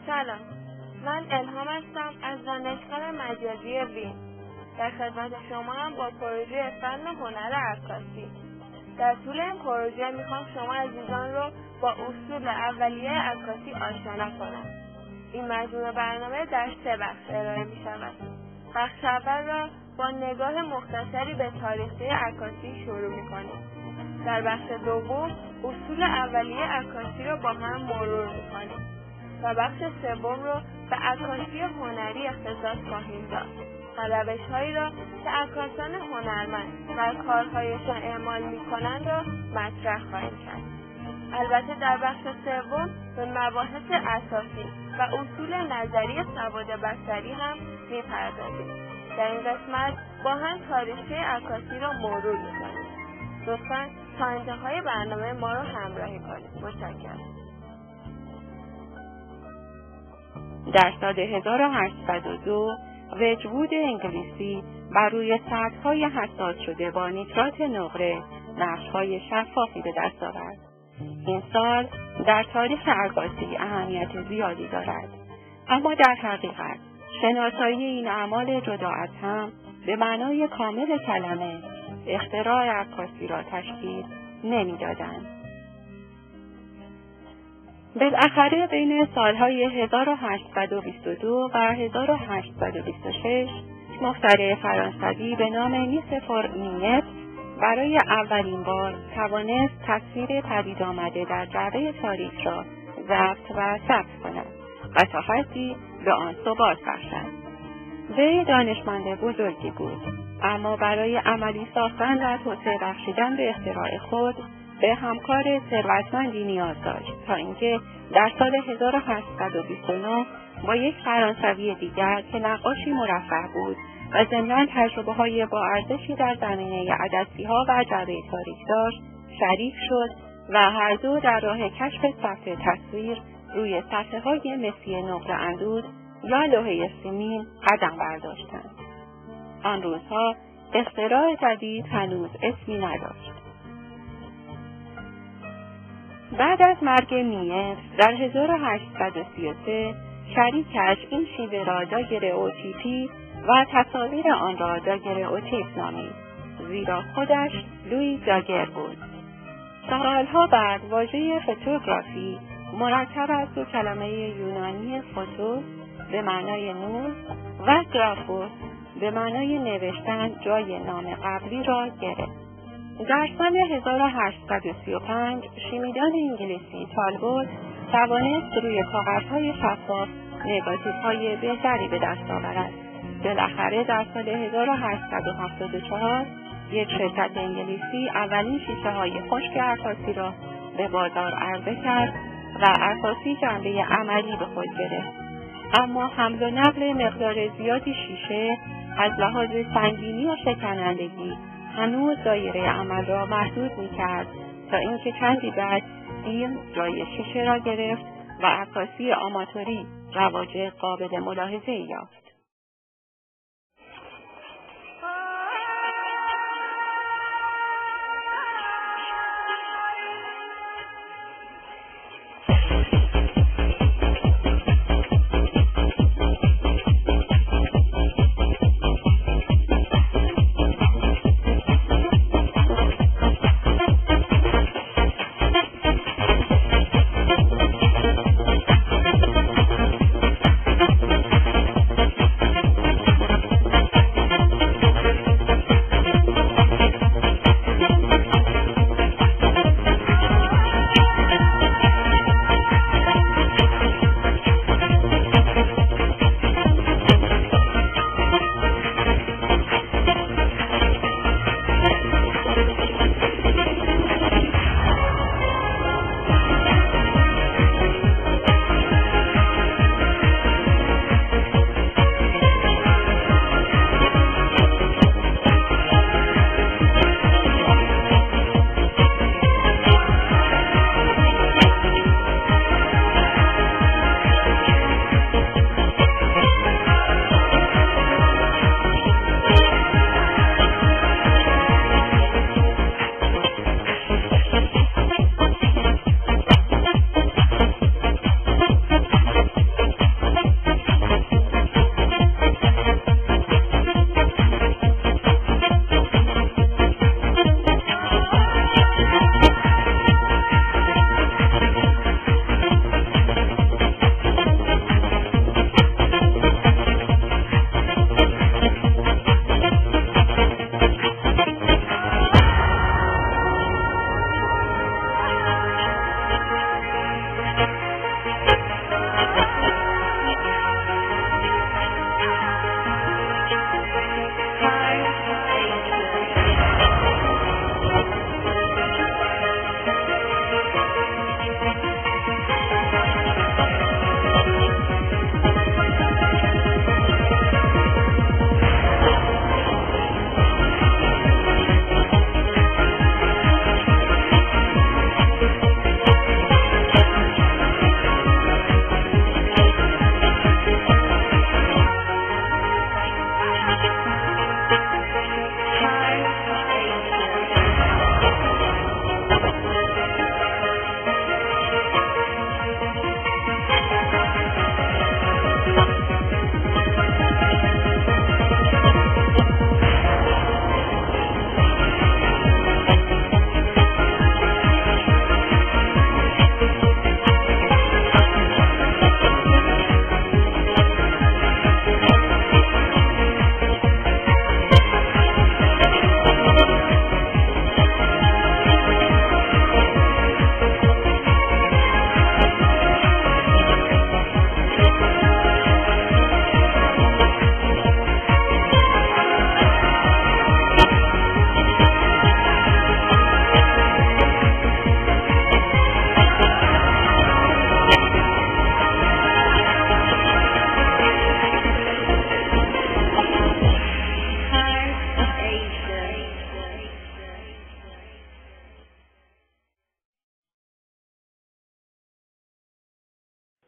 سلام، من الهام هستم از دانشگاه مجازی وین. در خدمت شما هم با پروژه فن و هنر عکاسی. در طول این پروژه میخوام شما عزیزان رو با اصول اولیه عکاسی آشنا کنم. این مجموعه برنامه در 3 بخش ارائه میشود. بخش اول را با نگاه مختصری به تاریخچه عکاسی شروع میکنیم. در بخش دوم اصول اولیه عکاسی را با هم مرور میکنیم و بخش سوم را به عکاسی هنری اختصاص خواهیم داد و روش‌هایی را که عکاسان هنرمند در کارهایشان اعمال می‌کنند را مطرح خواهیم کرد. البته در بخش سوم به مباحث اساسی و اصول نظری سواد بصری هم می‌پردازیم. در این قسمت با هم تاریخچه عکاسی را مرور می‌کنیم. لطفاً تا انتهای برنامه ما را همراهی کنید. متشکرم. در سال 1802 وجود انگلیسی بر روی سطح‌های حساس شده با نیترات نقره نقش‌های شفافی به دست آورد. این سال در تاریخ عکاسی اهمیت زیادی دارد، اما در حقیقت شناسایی این اعمال جدا از هم به معنای کامل کلمه اختراع عکاسی را تشکیل نمی‌دادند. بالاخره بین سالهای 1822 و 1826 مخترع فرانسوی به نام نیسفور نیت برای اولین بار توانست تصویر پدید آمده در جعبه تاریک را ضبط و ثبت کند و تا حدی به آن ثبات بخشد. وی دانشمند بزرگی بود، اما برای عملی ساختن و توسعه بخشیدن به اختراع خود به همکار ثروتمندی نیاز داشت تا اینکه در سال 1829 با یک فرانسوی دیگر که نقاشی مرفه بود و ضمناً تجربه‌های با ارزشی در زمینه عدسی‌ها و جعبه تاریک داشت شریک شد و هر دو در راه کشف ثبت تصویر روی صفحه‌های مسی نقره اندود یا لوحه سیمین قدم برداشتند. آن روزها اختراع جدید هنوز اسمی نداشت. بعد از مرگ نیت در 1833 شریکش این شیوه را داگرئوتیپی و تصاویر آن را داگرئوتیپ نامید، زیرا خودش لویی داگر بود. سالها بعد واژه فوتوگرافی مرکب از دو کلمه یونانی فوتو به معنای نور و گرافوس به معنای نوشتن جای نام قبلی را گرفت. در سال 1835 شیمیدان انگلیسی تالبوت توانست روی کاغذهای شفاف نگاتیوهای بهتری به دست آورد. بالاخره در سال 1874 یک شرکت انگلیسی اولین شیشه‌های خشک عکاسی را به بازار عرضه کرد و عکاسی جنبه عملی به خود گرفت. اما حمل و نقل مقدار زیادی شیشه از لحاظ سنگینی و شکنندگی هنوز دایره عمل را محدود می‌کرد تا اینکه چندی بعد فیلم جای شیشه را گرفت و عکاسی آماتوری رواج قابل ملاحظه‌ای یافت.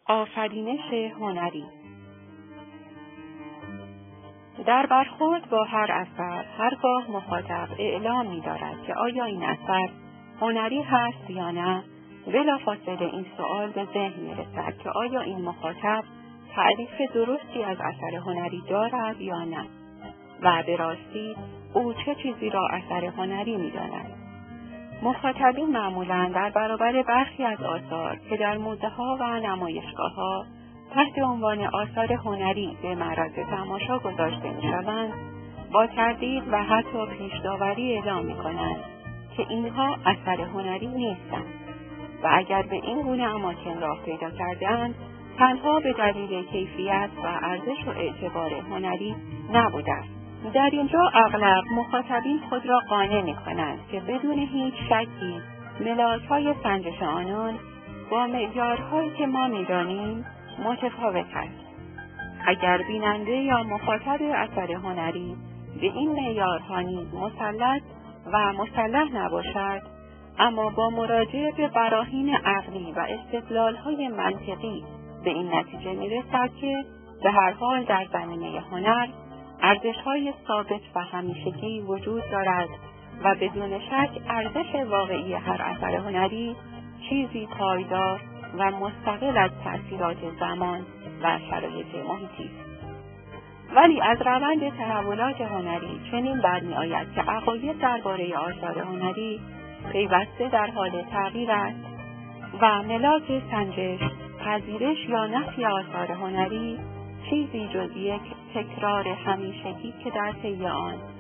آفرینش هنری. در برخورد با هر اثر، هرگاه مخاطب اعلام می‌دارد که آیا این اثر هنری هست یا نه، بلافاصله این سوال به ذهن می‌رسد که آیا این مخاطب تعریف درستی از اثر هنری دارد یا نه و به راستی او چه چیزی را اثر هنری می‌داند. مخاطبین معمولاً در برابر برخی از آثار که در موزه‌ها و نمایشگاه‌ها تحت عنوان آثار هنری به معرض تماشا گذاشته می‌شوند، با تردید و حتی پیش‌داوری اعلام می‌کنند که اینها اثر هنری نیستند و اگر به این گونه اماکن راه پیدا کرده‌اند، تنها به دلیل کیفیت و ارزش و اعتبار هنری نبوده است. در اینجا اغلب مخاطبین خود را قانع می‌کنند که بدون هیچ شکی ملاک‌های سنجش آنان با معیارهایی که ما می‌دانیم متفاوت است. اگر بیننده یا مخاطب اثر هنری به این معیارها نیز مسلح نباشد، اما با مراجعه به براهین عقلی و استدلال‌های منطقی به این نتیجه می‌رسد که به هر حال در زمینه هنر ارزش‌های ثابت و همیشگی وجود دارد و بدون شک ارزش واقعی هر اثر هنری چیزی پایدار و مستقل از تأثیرات زمان و شرایط محیطی است. ولی از روند تحولات هنری چنین برمی‌آید که عقاید درباره آثار هنری پیوسته در حال تغییر است و ملاک سنجش، پذیرش یا نفی آثار هنری چیزی جز یک تکرار همیشگی که در طی آن